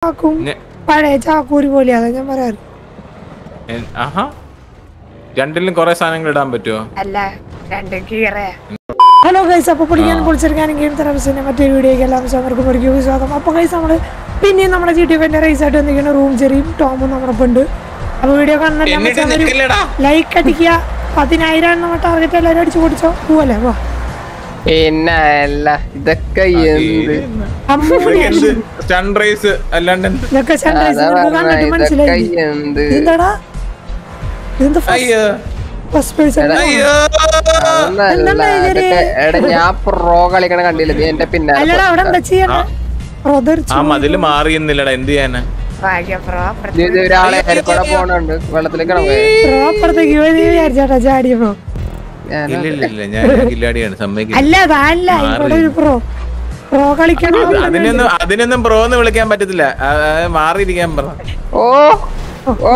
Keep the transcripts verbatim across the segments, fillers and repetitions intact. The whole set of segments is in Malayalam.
ചാക്കും പഴയ ചാക്കൂരി പോലെ അതാ ഞാൻ പറയാറ്. രണ്ടിലും കൊറേ സാധനങ്ങൾ ഇടാൻ പറ്റുമോ? അല്ല രണ്ടും കീറയാ. ഹലോ ഗൈസ്, അപ്പോൾ പൊളിക്കാനും പൊളിച്ചെടുക്കാനും ഗെയിം തെറാപ്പിസിന്റെ മറ്റൊരു വീഡിയോയ്ക്ക് എല്ലാം അവർക്ക് പൊളിക്കും സ്വാഗതം. അപ്പോൾ ഗൈസ് നമ്മൾ പിന്നെയും നമ്മുടെ ജി ടി എഫിന്റെ റേസ് ആയിട്ട് വന്നിരിക്കുന്ന റൂം ചെറിയും ടോമും നമ്മുടെ ഉണ്ട്. അപ്പോൾ വീഡിയോ കാണുന്ന ലൈക്ക് അടിക്കുക. പതിനായിരം നമ്മുടെ ടാർഗറ്റ് എല്ലാവരും അടിച്ചു പൊടിച്ചോ പോവല്ലേ? വാ പിന്നെ അല്ല ഇതൊക്കെ സൺറൈസ് അല്ലാണ്ട് ഇതൊക്കെ സൺറൈസ് കണ്ടിട്ട് മനസ്സിലായി. എന്താടാ ഇതെന്താ ഫസ്റ്റ് പേഴ്സൺ? ഞാൻ പ്രോ കളിക്കണ കണ്ടില്ല നീ എന്റെ പിന്നെ അവിടെ എന്താ ചെയ്യണേ? മതില് മാറിയെന്നില്ലടാ, എന്ത് ചെയ്യാനാ? ഒരാളെ കൂടെ പോണുണ്ട് വെള്ളത്തിലേക്ക് അപ്പുറത്തേക്ക് വിചാരിച്ചാട്ടാ ചാടിയപ്പോ. അല്ല അതല്ല ഇവിടെ ഒരു പ്രോ പ്രോ കളിക്കണം. അതിനൊന്നും അതിനൊന്നും പ്രോ എന്ന് വിളിക്കാൻ പറ്റത്തില്ല, മാറിയിരിക്കാൻ പറ. ഓ ഓ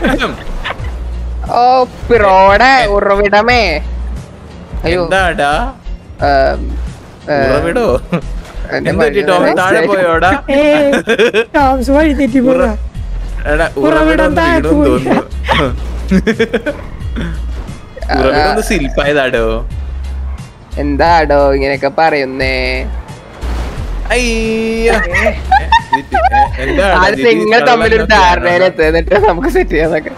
ഓ പിറോടെ ഉറവിടമേ. എന്താടാ ഉറവിടോ? താഴെ പോയോടാ? വഴി തെറ്റി പോടാ. ശില്പായതാടോ. എന്താടോ ഇങ്ങനെയൊക്കെ പറയുന്നേ? നിങ്ങൾ തമ്മിലൊരു ധാരണയിലെത്തുക എന്നിട്ട് നമുക്ക് സെറ്റ് ചെയ്യാന്നൊക്കെ.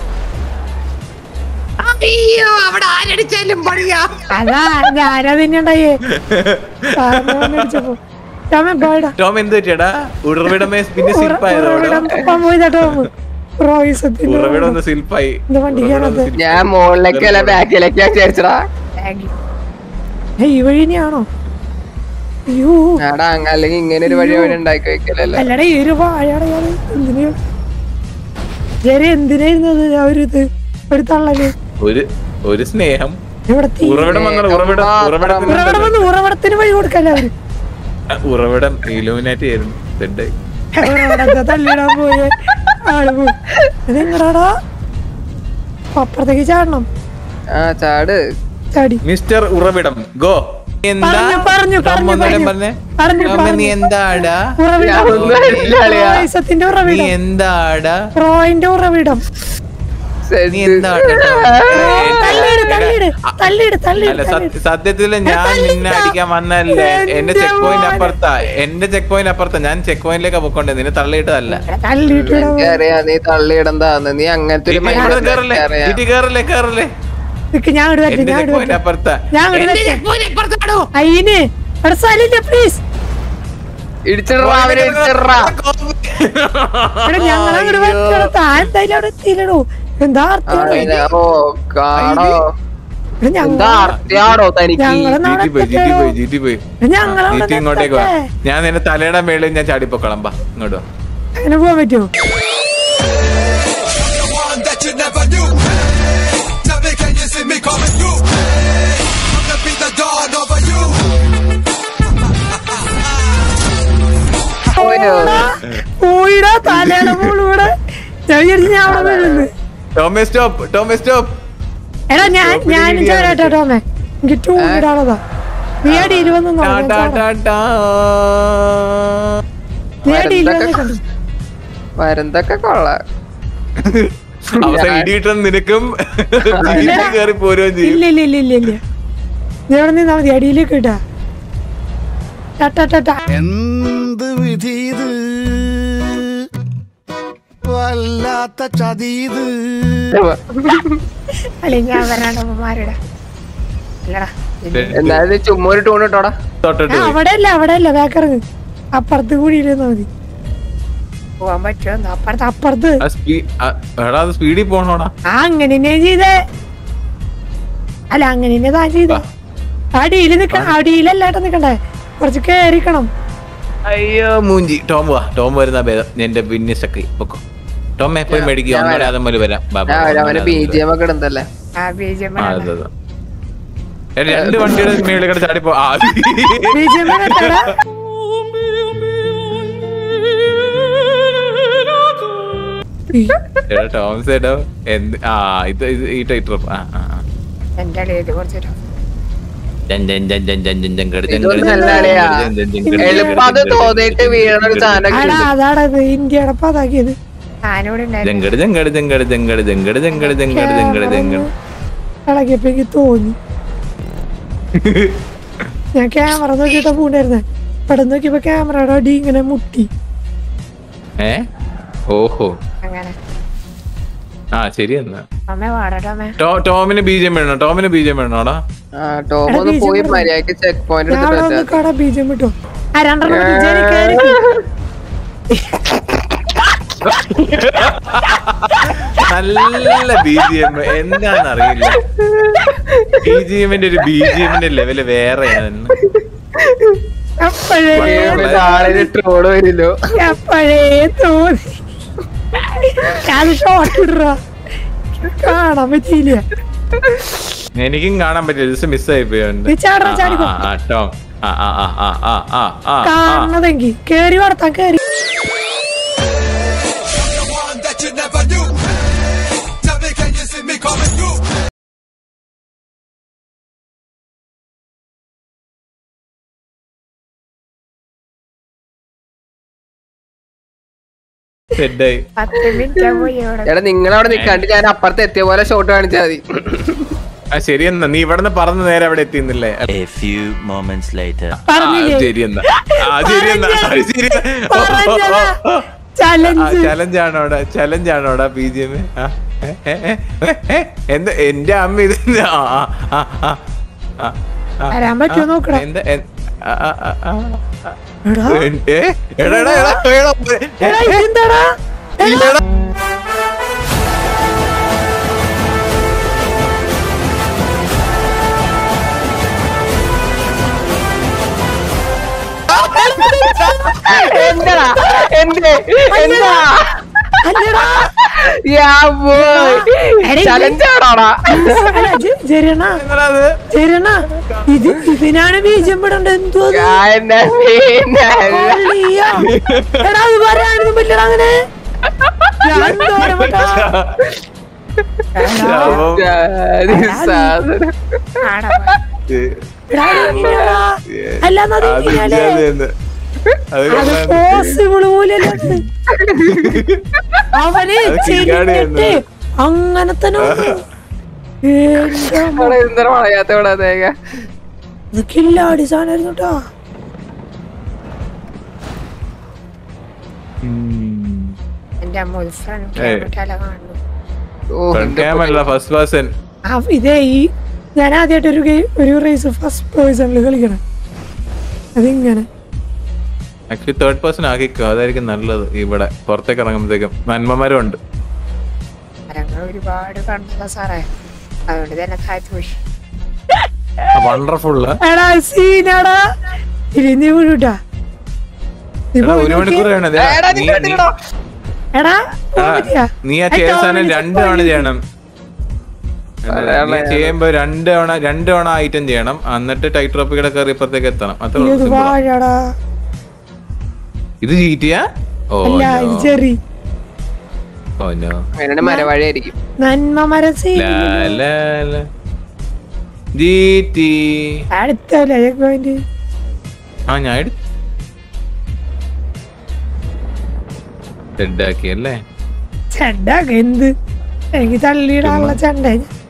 അയ്യോ അവിടെ ആരടിച്ചാലും പണിയാ. അതാ ഞാനാ തന്നെ ഉണ്ടായേ. ടോം എന്ത് പറ്റിയടാ? ഉറവിടമേ പിന്നെ ശില്പായി. ഞാൻ മുകളിലേക്കല്ല ബാക്കിലേക്കാ ചേർച്ചടാ. ഈ വഴി തന്നെയാണോ? അയ്യോ അല്ലെങ്കിൽ ഇങ്ങനെ ഒരു വഴി വഴി ഉണ്ടാക്കി വെക്കലല്ലോ. അല്ലടാ ഈ ഒരു വാഴയുടെ എന്തിനായിരുന്നത്? ഒരു ഇത് ഒരു തള്ളല് ഒരു ഒരു സ്നേഹം. ഉറവിടത്തിന് വഴി കൊടുക്കല്ല അവര്. ഉറവിടം ഇലൂമിനാറ്റി ആയിരുന്നു. തള്ളിടാൻ പോയ ആള് പോയി. ഇതെങ്ങടാടാ? അപ്പുറത്തേക്ക് ചാടണം. ആ ചാട് ചാടി. മിസ്റ്റർ ഉറവിടം ഗോ. എന്താ പറഞ്ഞു പറഞ്ഞു നീ എന്താടാ? ഉറവിടം എന്താടാ? പ്രോയിന്റെ ഉറവിടം. സത്യത്തില് ഞാൻ നിന്നെ അടിക്കാൻ വന്നല്ലേ. എന്റെ ചെക്ക് പോയിന്റ് അപ്പുറത്താ, എന്റെ ചെക്ക് പോയിന്റ് അപ്പുറത്താ. ഞാൻ ചെക്ക് പോയിന്റിലേക്കാ പൊക്കോണ്ടേ, നിന്നെ തള്ളിയിട്ടതല്ല. നീ തള്ളിയിടന്താന്ന് നീ അങ്ങനത്തെ കേറല്ലേ കേറല്ലേ അപ്പുറത്താ. എന്താ ഇങ്ങോട്ടേക്ക് വാ, ഞാൻ നിന്റെ തലയുടെ മേളിൽ ഞാൻ ചാടിപ്പോക്കളാം. ബാ ഇങ്ങോട്ട്. അങ്ങനെ പോവാൻ പറ്റുമോ? പോയിടാ തലയുടെ മോളൂടെ. ഞാൻ വിചാരിച്ചു ഞാൻ അവിടെ വരുന്നു. ടോമേ സ്റ്റോപ്പ്, ടോമേ സ്റ്റോപ്പ്. എടാ ഞാൻ ഞാൻ ചോരാട്ടോ ടോമേ, എനിക്ക് ടൂ ഇടാണതാ. നീ അടി ഇരുപത് വരുന്നതൊക്കെ കൊള്ളാം. നിനക്കും ഇല്ല ഇല്ല ഇല്ല ഇല്ല ഇല്ല നീ അവിടെ നിന്നാ മതി. അടിയിലേക്ക് ഇട്ടാ എന്ത് വിധീത് വല്ലാത്ത ചതീത്. അല്ലെ ഞാൻ വരാണ്ടമാരുടെ എന്നാലും ചുമ്മാ ഒരു ടൂൺ ഇട്ടോടാ. അവിടെ അല്ല അവിടെ അല്ല ബാക്കിറങ്ങ്. അപ്പുറത്ത് കൂടി ഇരുന്നാ മതി. പോവാൻ പറ്റുമോ? അപ്പുറത്ത് അപ്പുറത്ത് സ്പീഡിൽ പോണോടാ. ആ അങ്ങനെ ഞാൻ ചെയ്തേ. അല്ല അങ്ങനെ താൻ ചെയ്തേ. അടിയിൽ നിക്കണം. അടിയിലല്ലാട്ട നിക്കണ്ടേ, കുറച്ച് കേറിക്കണം. അയ്യോ മൂഞ്ചി. ടോം വാ, ടോം വരുന്ന ഭേദം. എന്റെ പിന്നിസൊക്കെ പൊക്കോ. ടോമെ പോയി മേടിക്കുക. വരാം. രണ്ട് വണ്ടിയുടെ മേളിൽ കിടന്ന് ചാടിപ്പോ. ടോം സേട്ടോ എന്ത്? ആ ഇത് ഈ ടൈറ്റർ. എളുപ്പം അത് തോന്നിട്ട് വീഴണ ഒരു സാധനം എടാ അതാണത് ഇന്ത്യയുടെ പതാക്കിയത് ഞാനിവിടെ ഉണ്ടായിരുന്നു. ജങ്കട് ജങ്കട് ജങ്കട് ജങ്കട് ജങ്കട് ജങ്കട് ജങ്കട് ജങ്കട് ജങ്കട് ഇളകിയപ്പോ എനിക്ക് തോന്നി ഞാൻ ക്യാമറ നോക്കിയിട്ടാ പൂണ്ടായിരുന്നെ പെട്ടെന്ന് നോക്കിയപ്പോ ക്യാമറയുടെ അടി ഇങ്ങനെ മുട്ടി. ഏ ഓഹോ അങ്ങനെ ആ ശരി എന്നാ അമ്മ പാടട്ടോ അമ്മ. ടോ- ടോമിന് ബീജം വേണോ ടോമിന് ബീജം വേണോടാ ആ ടോം ഒന്ന് പോയി മര്യാദക്ക് ചെക്ക് പോയിന്റ് ഞാൻ അവിടെ ഒന്ന് എടുത്തിട്ട് കട ബീജം വിട്ടോ ആ രണ്ടെണ്ണം വിജയ് കയറി നല്ല ബി ജി എം എന്താണെന്നറിയില്ല. ബി ജി എമ്മിന്റെ ഒരു ബി ജി എമ്മിന്റെ ലെവല് വേറെയാണ്. അപ്പോഴേ നാളെ ട്രോള് വരില്ലോ. അപ്പോഴേ തോന്നി അത് ഷോട്ട് ഇടറാ കാണാൻ പറ്റിയില്ല. എനിക്കും കാണാൻ പറ്റില്ല, ജസ്റ്റ് മിസ്സായി പോയുണ്ട്. നീ ചാടറ ചാടിക്കോ ടോം ആ ആ ആ ആ ആ ആ ആ കാണുന്നതെങ്കി കേറി വളർത്താൻ കേറി സെഡായി. പത്ത് മിനിറ്റ് പോയി ഇവിടെ. എടാ നിങ്ങളവിടെ നിക്കാണ്ട് ഞാൻ അപ്പുറത്ത് എത്തിയ പോലെ ഷോട്ട് കാണിച്ചാൽ മതി. ആ ശരി എന്നാ നീ ഇവിടെ നിന്ന് പറന്ന് നേരെ അവിടെ എത്തിന്നില്ലേ? A few moments later. പറഞ്ഞില്ലേ ശരി എന്നാ ആ ശരി എന്നാ ആ, ശരി ചലഞ്ച് ചലഞ്ച് ആണോടാ ചലഞ്ച് ആണോടാ ബി ജി എം? എന്താ എന്റെ അമ്മ ഇത് ആ ആ ആ ആ ആ ആ വരാൻ പറ്റുമോ നോക്കടാ. എന്താ എൻ- ആ, ആ, ആ, ആ, ആ. എടാ ഏ, എടാ, എടാ, എടാ, എടാ, എടാ, ഇതെന്താടാ എടാ. എന്താ എന്റെ എന്താ അല്ലടാ ചലഞ്ചാണോടാ? ജരണ എങ്ങനാ അത്? ജരണ ഇത് ഇതിനാണ് ബീജം വിടണ്ട എന്തോ അത്? എന്റെ പിന്നെ അള്ളിയാ. എടാ അത് പറയാനൊന്നും പറ്റില്ല അങ്ങനെ ഞാൻ എന്തോരം വിട്ടാ? ശവം. ജാതി സാധനം. ആടാ പോയി. എടാ, അതെങ്ങനെയാടാ? അല്ലാന്ന് അത് അത് എങ്ങനെയാലേ? ഇല്ലാതെയെന്ന്. അത് അത് കൊള്ളാം. പോസിബിൾ പോലല്ലേ അത്? അവന് അത് കിങ്കാടിയായിരുന്നു. ചെരിഞ്ഞിട്ട് അങ്ങനെ തന്നെ വന്നു. എന്റെ അമ്മ. ഇവിടെ എന്തൊരു വളയാത്ത ഇവിടെ തേങ്ങ. ഇത് കില്ലാടി സാധനമായിരുന്നു കേട്ടോ. ഉം. എന്റെ അമ്മ ഒരു ഫ്രണ്ട് ഏയ്. കാണുന്നു. ഓ, Front എന്റെ cam അല്ല ഫസ്റ്റ് പേഴ്സൺ. ആ, ഇതേ ഈ ഞാൻ ആദ്യമായിട്ട് ഒരു ഗെയിം ഒരു റേസ് ഫസ്റ്റ് പേഴ്സണിൽ കളിക്കണം. അതിങ്ങനെ ആക്ച്വലി തേർഡ് പേഴ്സൺ ആക്കിക്കോ, അതായിരിക്കും നല്ലത്. ഇവിടെ പുറത്തേക്ക് ഇറങ്ങുമ്പോഴത്തേക്കും നന്മമരം ഉണ്ട്. മരങ്ങൾ ഒരുപാട് കണ്ടല്ലോ സാറേ, അതുകൊണ്ട് തന്നെ കാറ്റ് പോയി. വണ്ടർഫുൾ. എടാ സീനാടാ ഇനി നീ വീഴൂട്ടാ. ഒരു മണിക്കൂർ വേണം. ദേ, എടാ, നീ- നീ നീ- കണ്ടില്ലടോ? എടാ ആ, നീ ആ ചെയ്ത സാധനം രണ്ട് തവണ ചെയ്യണം. നീ ചെയ്യുമ്പോ രണ്ട് തവണ രണ്ട് തവണ ഐറ്റം ചെയ്യണം, എന്നിട്ട് ടൈറ്റ് റോപ്പിയുടെ കയറി ഇപ്പുറത്തേക്ക് എത്തണം. അത്ര ഇത് വാഴടാ ഇത് ചീറ്റിയാ? ഓ അല്ല ഇത് ചെറി ഓ നോ. അതിനാണ് മരവാഴയായിരിക്കും. നന്മ മരം സീൻ ജീറ്റി. അടുത്തല്ലേ ചെക്ക് പോയിന്റ്. ആ ഞാൻ എടു ഡെഡാക്കി അല്ലേ? ചെണ്ട എന്ത് എനിക്ക് തള്ളിയിടാനുള്ള ചെണ്ട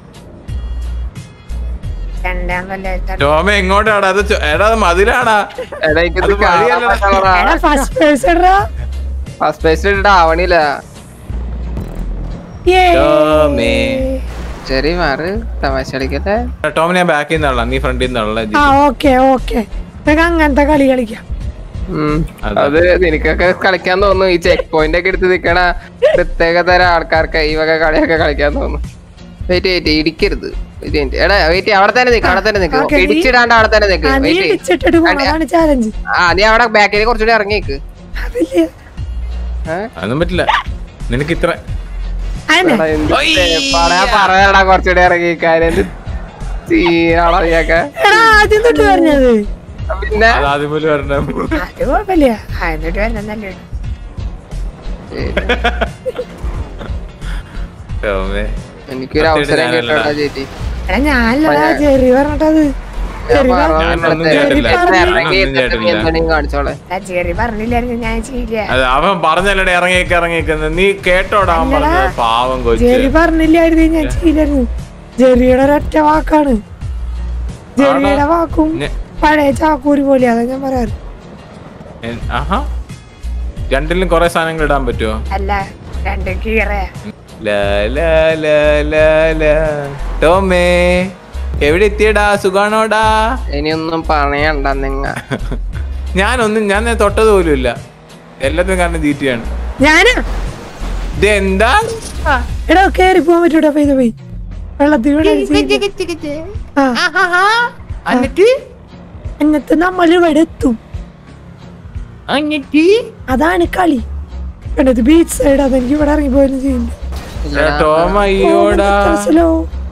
രണ്ടാമല്ലേ ടോമ എങ്ങോട്ടാടാ? അത് ചോ- എടാ അത് മതിലാടാ. എടാ എനിക്കത് അത് വഴിയല്ലടാ. എടാ ഫസ്റ്റ് പേഴ്സൺ ഫസ്റ്റ് പേസ്റ്റ് ഇട്ടിട്ട് ആവണില്ല. ടോമേ. ചെറിയ മാറ് തമാശ കളിക്കട്ടെ. ടോം ഞാൻ ബാക്കിൽ നിന്നുള്ള, നീ ഫ്രണ്ടിൽ നിന്നുള്ള. ആ ഓക്കെ ഓക്കെ നമുക്ക് അങ്ങനത്തെ കളി കളിക്കാം. ഉം. അതെ. അത് നിനക്കൊക്കെ കളിക്കാൻ തോന്നുന്നു. ഈ ചെക്ക് പോയിന്റ് ഒക്കെ എടുത്ത് നിക്കണ പ്രത്യേക തരം ആൾക്കാർക്ക് ഈ വക കളിയൊക്കെ കളിക്കാൻ തോന്നുന്നു. വെയിറ്റ് വെയിറ്റ് ഇടിക്കരുത്. Wait, wait. എടാ വെയിറ്റ് അവിടെ തന്നെ നിക്ക്, അവിടെ തന്നെ നിക്ക്. Okay, നീ- ഇടിച്ചിടാണ്ട് അവിടെ തന്നെ നിക്ക്. ആ, നീ വെയിറ്റ് ഇടിച്ചിട്ടിട്ട് പോണം, അതാണ് ചാലഞ്ച്. ആ നീ അവിടെ ബാക്കിൽ കുറച്ചുകൂടി ഇറങ്ങിക്ക്. അതില്ലേ അതൊന്നും പറ്റില്ല നിനക്ക് ഇത്ര. അതന്നെ. പറയാടാ കുറച്ചുകൂടി ഇറങ്ങി കാര്യം നീയൊക്കെ. എടാ ആദ്യം തൊട്ട് പറഞ്ഞത് പിന്നെ അത് ആദ്യം പോലും വരണം. അത് കുഴപ്പമില്ല. ആ, എന്നിട്ട് വരുന്നല്ലേ ടോമേ എനിക്കൊരു അവസരം കേട്ടോടാ ചേച്ചി. എടാ ഞാനല്ലടാ ചെറിയ പറഞ്ഞിട്ടത് ഞാനൊന്നും കേട്ടില്ല ഞാനൊന്നും കേട്ടില്ല എന്തെങ്കിലും കാണിച്ചോളെ. ജെറി പറഞ്ഞില്ലായിരുന്നു ഞാൻ ചെയ്യില്ല. അത് അവൻ പറഞ്ഞല്ലേ ഇറങ്ങിയേക്ക് ഇറങ്ങിയേക്കുന്നത് നീ കേട്ടോടാ അവൻ പറഞ്ഞത് പാവം കൊച്ചു ജെറി പറഞ്ഞില്ലായിരുന്നു ഞാൻ ചെയ്യില്ലായിരുന്നു. ജെറിയുടെ ഒരൊറ്റ വാക്കാണ്. ജെറിയുടെ വാക്കും പഴയ ചാക്കൂരി പോലെ അതാ ഞാൻ പറയാറ്. ആഹാ രണ്ടിലും കൊറേ സാധനങ്ങൾ ഇടാൻ പറ്റുമോ? അല്ല രണ്ടും കീറയാ. ടോമേ എവിടെ എത്തിയടാ സുഖാണോടാ? ഇനിയൊന്നും പറയണ്ട നിങ്ങ. ഞാനൊന്നും ഞാൻ തൊട്ടത് പോലും ഇല്ല. എല്ലാത്തിനും കാരണം തീറ്റയാണ്. ഞാനാ ഇതെന്താ എടാ കേറി പോവാൻ പറ്റൂടാ പെയ്ത പോയി വെള്ളത്തിൽ വീണ എന്നിട്ട് എന്നിട്ട് നമ്മൾ ഇവിടെ എത്തും. അതാണ് കളി. കണ്ടത് ബീച്ച് സൈഡ് അതെനിക്ക് ഇവിടെ ഇറങ്ങി പോയാലും ചെയ്യില്ല. ടോമ അയ്യോടാ സ്ലോ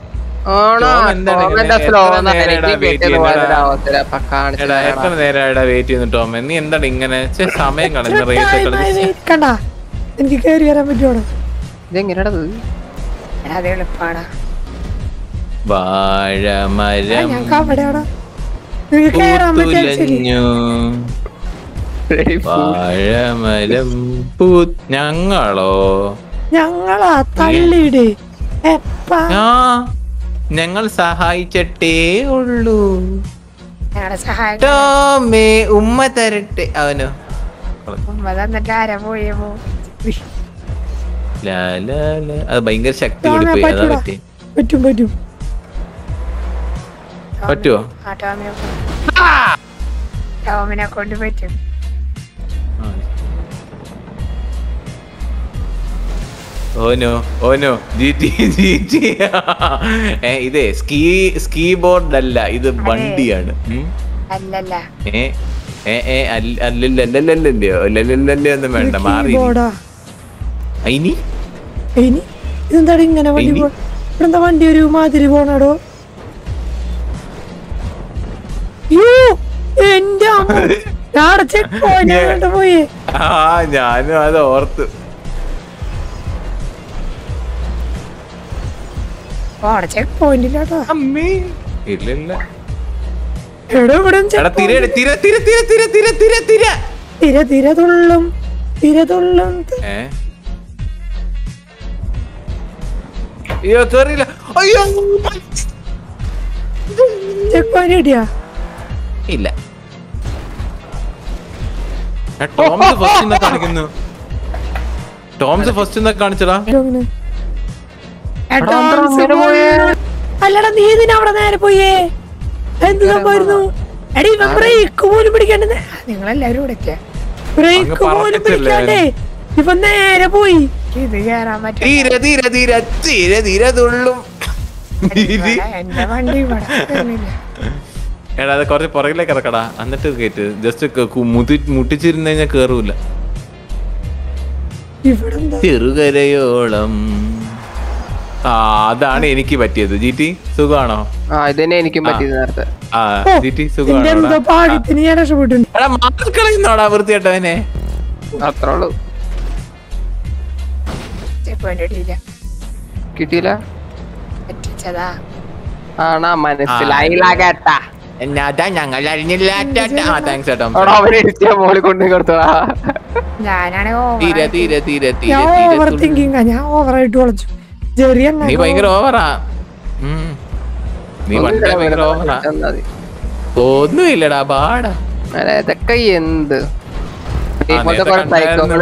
എത്ര നേരമായിടാ വെയിറ്റ് ചെയ്യുന്നു ടോമ? നീ എന്താണ് ഇങ്ങനെ സമയം കളഞ്ഞ റേസ് കളഞ്ഞ? കണ്ടാ എനിക്ക് കയറി വരാൻ പറ്റുവാണ്. ഇതെങ്ങനെയാണത്? അത് എളുപ്പാടാ. വാഴമരം ഞങ്ങൾക്ക് അവിടെയാടാ നിനക്ക് കയറാൻ പറ്റിയ ശരി. വാഴമരം പൂ ഞങ്ങളോ? ഞങ്ങളാ തള്ളിയിട് എപ്പാ ആ ഞങ്ങൾ സഹായിച്ചിട്ടേ ഉള്ളൂ. ഞങ്ങളുടെ സഹായം ടോമേ ഉമ്മ തരട്ടെ അവനോ? ഉമ്മ തന്നിട്ട് ആരാ പോയപ്പോ ലാ, ലാ, ലാ. അത് ഭയങ്കര ശക്തി ടോമേ കൊടുപ്പോയി അതാ പറ്റൂടാ. പറ്റി. പറ്റും പറ്റും പറ്റുവോ? ആ ടോമിനെ ടോമിനെ കൊണ്ട് പറ്റും. ഓനോ ഓനോ ജിടി ജിടി ഏ ഇതേ സ്കീ സ്കീ ബോർഡ് അല്ല ഇത് വണ്ടിയാണ്. ഉം. അല്ലല്ല ഏ ഏ ഏ അല്ലല്ലല്ലല്ലല്ലോ അല്ലല്ലല്ലോ ഒന്നും വേണ്ട മാറി ബോർഡാ ഇനി ഇനി ഇതെന്താ ഇങ്ങനെ വണ്ടി ഇനി? പോ ഇവിടെ എന്താ വണ്ടി ഒരു മാതിരി പോണടോ? യ്യോ, എന്റെ അമ്മ ഞാടെ ചെക്ക് പോയിന്റ് പോയി. ആ ഞാനും അത് ഓർത്ത്. അവിടെ ചെക്ക് പോയിന്റില്ലാട്ടോ. അമ്മേ ഇല്ലല്ല എവിടെ ഇവിടെ എടാ തിര തിര തിര തിര തിര തിര തിര തിര തിര തിര തുള്ളും തിര തുള്ളും ഏ അയ്യോ കേറിയില്ല. അയ്യോ ചെക്ക് പോയിന്റ് കിട്ടിയാ? ഇല്ല. ടോംസ് ഫസ്റ്റ് എന്നാ കാണിക്കുന്നു. ടോംസ് ഫസ്റ്റ് എന്നാ കാണിച്ചടാ. അല്ലടാ നീ ഇതിന് അവിടെ നേരെ പോയേ എന്ത് സംഭവിച്ചു? എടീ ഇവൻ ബ്രേക്ക് പോലും പിടിക്കണ്ടേ? നിങ്ങളെല്ലാരും ഇവിടെ ബ്രേക്ക് പോലും പിടിക്കാണ്ടേ ഇവൻ നേരെ പോയി. ഇത് കേറാൻ പറ്റും. തീര തീര തീര തീര തീര തുള്ളും. എന്റെ വണ്ടി ഇവിടെ കേറുന്നില്ല. എടാ അത് കുറച്ച് പുറകിലേക്ക് ഇറക്കടാ എന്നിട്ട് കേറ്റ് ജസ്റ്റ് മുതി മുട്ടിച്ചിരുന്ന് കഴിഞ്ഞാൽ കേറൂല. ഇവിടെന്താ ചെറുകരയോളം ആ അതാണ് എനിക്ക് പറ്റിയത്. ജിറ്റി സുഖാണോ? ആ ഇതന്നെ എനിക്കും പറ്റിയത് നേരത്തെ. ആ ജിറ്റി എന്റെ സുഖാണോ? എന്തോ ഭാഗ്യത്തിന് ഞാൻ രക്ഷപ്പെട്ടുണ്ട്. എടാ മാറി കളയുന്നോടാ വൃത്തിയായിട്ടവനെ. അത്രേ ഉള്ളൂ. ചെക്ക് പോയിന്റ് കിട്ടിയില്ല. കിട്ടിയില്ല. പറ്റിച്ചതാ. ആണാ മനസ്സിലായില്ല കേട്ടാ. എന്നാ ഞങ്ങൾ അറിഞ്ഞില്ല. ആ താങ്ക്സ് ചേട്ടാ. അവനെ ഇടിച്ചാ മോളിൽ കൊണ്ടു കൊടുത്തോടാ. ഞാനാണ് തീര തീര തീര തീര ഞാൻ ഓവർ തിങ്കിങ് ഞാൻ ഓവറായിട്ട് വിളിച്ചു. ചെറിയ നീ ഭയങ്കര ഓവറാ. ഉം. നീ പണ്ടേ ഭയങ്കര ഓവറാ. ഒന്നുമില്ലടാ പാടാ. ഇതൊക്കെ എന്ത് ആ, നേരത്തെ കണ്ടായിരുന്നു.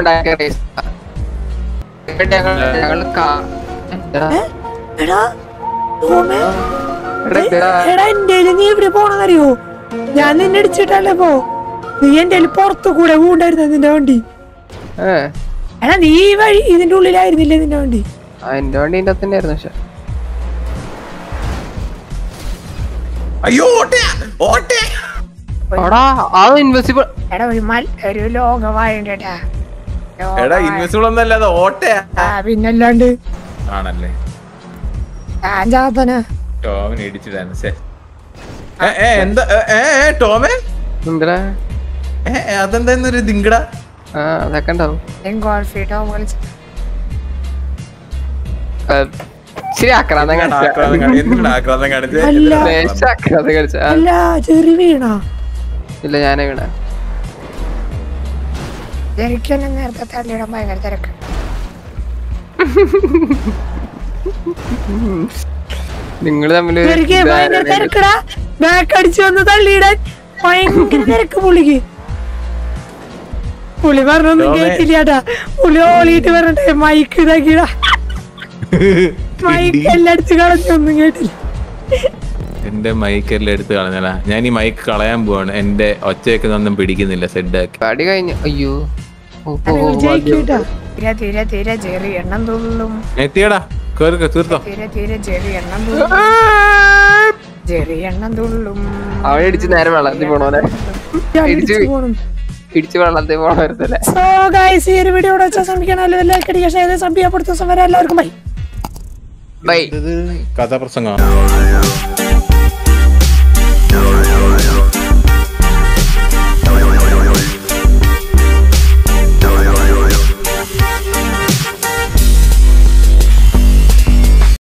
എടാ ടോമേ, എടാ എന്റെ നീ എവിടെ പോണെന്നറിയോ? ഞാൻ നിന്നെ അടിച്ചിട്ടല്ലേ പോ. നീ എന്റെ പുറത്തു കൂടെ കൂണ്ടായിരുന്നു നിന്റെ വണ്ടി. എടാ നീ ഈ വഴി ഇതിന്റെ ഉള്ളിലായിരുന്നില്ലേ നിന്റെ വണ്ടി? എന്റെ വണ്ടി ഇതിന്റെ തന്നെ ആയിരുന്നു. പക്ഷെ അയ്യോ ഓട്ടയാ ഓട്ടയാ. അത് ഇൻവെസിബിൾ. എടാ ഒരു മൽ ഒരു ലോകവായുണ്ടേട്ടാ. എടാ ഇൻവെസിബിൾ ഒന്നല്ല അത് ഓട്ടയാ. ആ പിന്നല്ലാണ്ട് ആണല്ലേ? ഞാൻ ചാത്തനാ. ടോമിനെ ഇടിച്ചിട്ടാണ്. എന്താ ഏ ടോമേ എന്തിനാ? ഏ അതെന്താന്നൊരു ദിങ്കടാ. ആ അതൊക്കെ ഉണ്ടാവും. ഗോൾഫി ടോം കളിച്ചു. ഇച്ചിരി ആക്രാന്തം കാണിച്ച ആക്രാന്തം കാണി- എന്തിനാ ആക്രാന്തം കാണിച്ചേ? അല്ല. എന്തിനാ ലേശ ആക്രാന്തം കാണിച്ച അല്ല ചെറി വീണ ഇല്ല ഞാനേ വീണ എനിക്ക് തന്നെ നേരത്തെ തള്ളിയിടാൻ ഭയങ്കര തിരക്ക്. നിങ്ങള് തമ്മില് ചെറിക്ക് ഭയങ്കര തിരക്കടാ. ബാക്ക് അടിച്ചു വന്ന് തള്ളിയിടാൻ ഭയങ്കര തിരക്ക് പുള്ളിക്ക്. പുള്ളി പറഞ്ഞൊന്നും ടോമേ. കേട്ടില്ലാട്ടാ. പുള്ളി ഓളിയിട്ട് പറഞ്ഞിട്ട് മൈക്ക് ഇതാക്കിടാ. മൈക്ക് എല്ലായിടത്തും കളഞ്ഞൊന്നും കേട്ടില്ല. എന്റെ മൈക്ക് എല്ലാം എടുത്ത് കളഞ്ഞാ. ഞാൻ ഈ മൈക്ക് കളയാൻ പോവാണ്. എന്റെ ഒച്ചയൊക്കെ ഒന്നും പിടിക്കുന്നില്ല. സെഡാക്കി കളി കഴിഞ്ഞു. അയ്യോ ഓ, ഓ, ഓ, ജയിക്കൂട്ടാ. തീരെ തീരെ തീരെ ചെറി എണ്ണം തുള്ളും. എത്തിയടാ. കേറിക്കോ, തീർത്തോ. തീരെ തീരെ ചെറി എണ്ണം തുള്ളും. ചെറി എണ്ണം തുള്ളും. അവിടെ ഇടിച്ച് നേരെ വെള്ളത്തിൽ പോണോലെ ഇടിച്ച് പോണം. ഇടിച്ച് വെള്ളത്തിൽ പോണവരത്തല്ലേ. സോ ഗൈസ് ഈ ഒരു വീഡിയോ ഇവിടെ വെച്ചാൽ ശ്രമിക്കണം. ലൈക്ക് അടിക്കുക, ഷെയർ ചെയ്യുക, സബ് ചെയ്യുക. അടുത്ത ദിവസം വരെ എല്ലാവർക്കും ബൈ. ബൈ. കഥാപ്രസംഗം